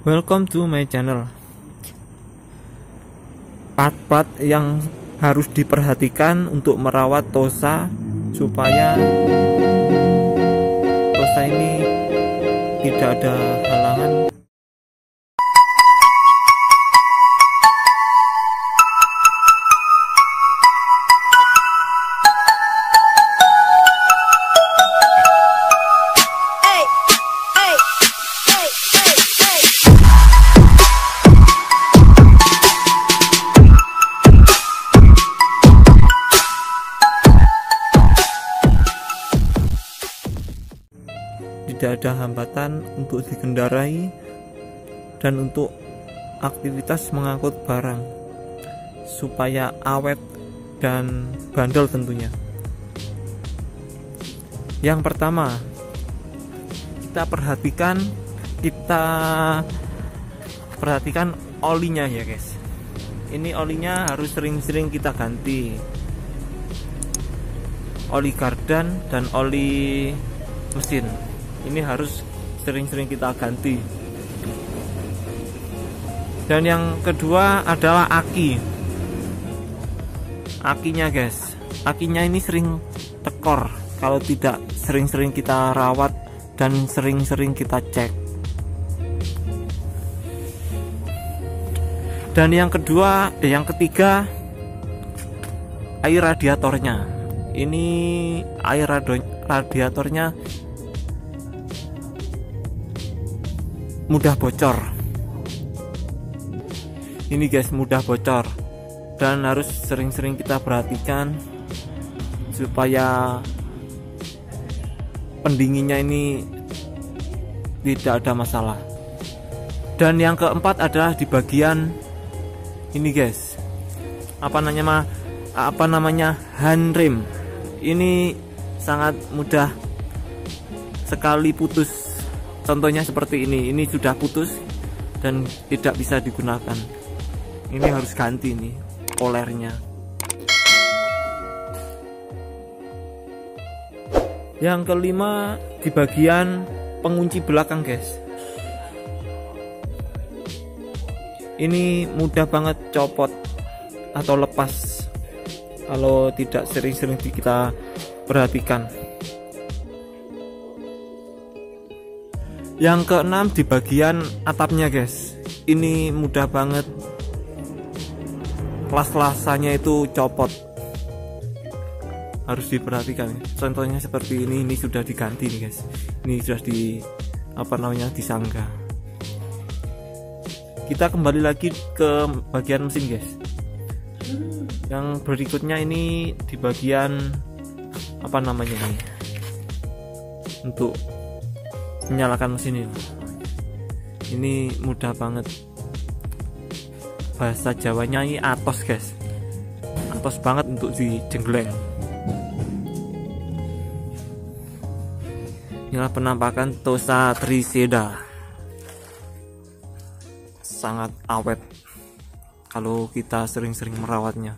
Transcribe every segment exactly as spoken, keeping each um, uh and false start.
Welcome to my channel. Part-part yang harus diperhatikan untuk merawat Tosa supaya Tosa ini tidak ada halangan. Tidak ada hambatan untuk dikendarai dan untuk aktivitas mengangkut barang supaya awet dan bandel tentunya. Yang pertama, kita perhatikan kita perhatikan olinya ya guys. Ini olinya harus sering-sering kita ganti, oli kardan dan oli mesin. Ini harus sering-sering kita ganti. Dan yang kedua adalah aki. Akinya guys, akinya ini sering tekor kalau tidak sering-sering kita rawat dan sering-sering kita cek. Dan yang kedua, eh, yang ketiga, air radiatornya. Ini air radiatornya mudah bocor. Ini guys, mudah bocor dan harus sering-sering kita perhatikan supaya pendinginnya ini tidak ada masalah. Dan yang keempat adalah di bagian ini guys, apa namanya apa namanya handrem. Ini sangat mudah sekali putus. Contohnya seperti ini, ini sudah putus dan tidak bisa digunakan. Ini harus ganti nih polernya. Yang kelima di bagian pengunci belakang guys. Ini mudah banget copot atau lepas kalau tidak sering-sering kita perhatikan. Yang keenam di bagian atapnya guys, ini mudah banget las-lasannya itu copot, harus diperhatikan. Contohnya seperti ini, ini sudah diganti nih guys, ini sudah di apa namanya disangga. Kita kembali lagi ke bagian mesin guys. Yang berikutnya ini di bagian apa namanya ini, untuk menyalakan mesin ini. Ini mudah banget, bahasa Jawanya ini atos guys, atos banget untuk dijenggleng. Inilah penampakan Tosa Triseda, sangat awet kalau kita sering-sering merawatnya.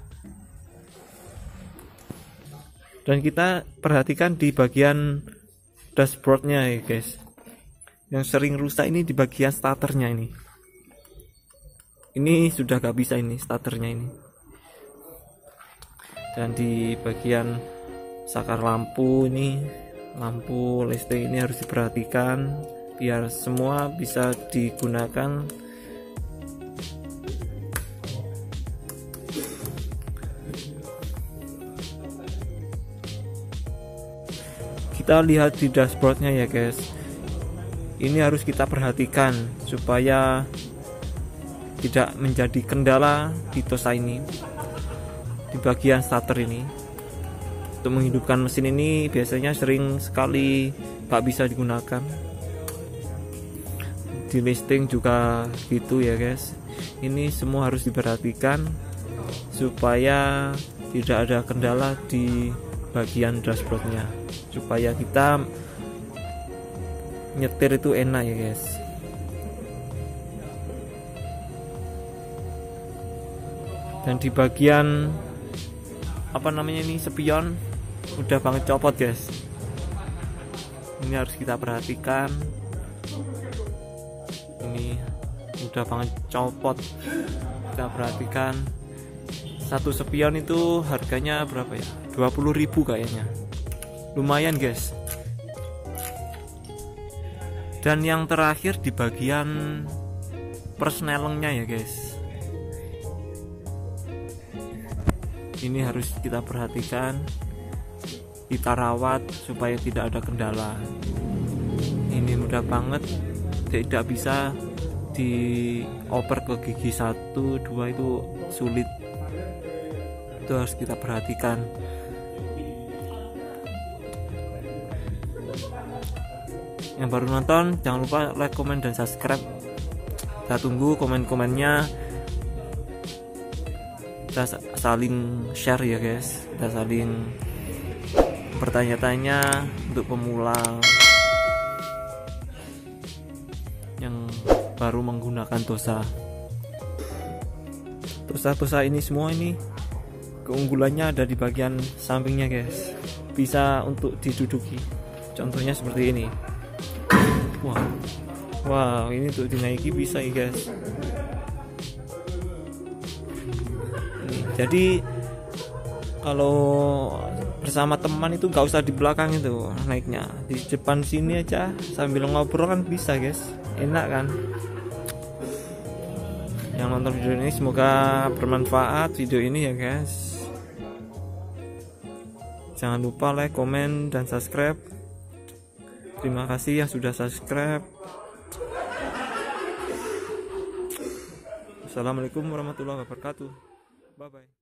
Dan kita perhatikan di bagian dashboardnya ya guys. Yang sering rusak ini di bagian starternya ini. Ini sudah gak bisa ini starternya ini. Dan di bagian sakar lampu ini, lampu listrik ini harus diperhatikan biar semua bisa digunakan. Kita lihat di dashboardnya ya guys. Ini harus kita perhatikan supaya tidak menjadi kendala di Tosa ini. Di bagian starter ini, untuk menghidupkan mesin ini biasanya sering sekali tak bisa digunakan. Di listing juga gitu ya guys. Ini semua harus diperhatikan supaya tidak ada kendala di bagian dashboardnya, supaya kita nyetir itu enak ya guys. Dan di bagian apa namanya ini spion udah banget copot guys. Ini harus kita perhatikan. Ini mudah banget copot. Kita perhatikan satu spion itu harganya berapa ya, dua puluh ribu kayaknya, lumayan guys. Dan yang terakhir di bagian persnelengnya ya guys, ini harus kita perhatikan, kita rawat supaya tidak ada kendala. Ini mudah banget, tidak bisa dioper ke gigi satu dua, itu sulit, itu harus kita perhatikan. Yang baru nonton jangan lupa like, comment, dan subscribe. Kita tunggu komen-komennya, kita saling share ya guys, kita saling bertanya-tanya untuk pemula yang baru menggunakan Tosa. Tosa-Tosa ini semua ini keunggulannya ada di bagian sampingnya guys, bisa untuk diduduki, contohnya seperti ini. Wow, wow, ini untuk dinaiki bisa ya guys. Ini, jadi kalau bersama teman itu nggak usah di belakang itu naiknya, di depan sini aja sambil ngobrol kan bisa guys, enak kan. Yang nonton video ini semoga bermanfaat video ini ya guys. Jangan lupa like, komen, dan subscribe. Terima kasih yang sudah subscribe. Assalamualaikum warahmatullahi wabarakatuh. Bye bye.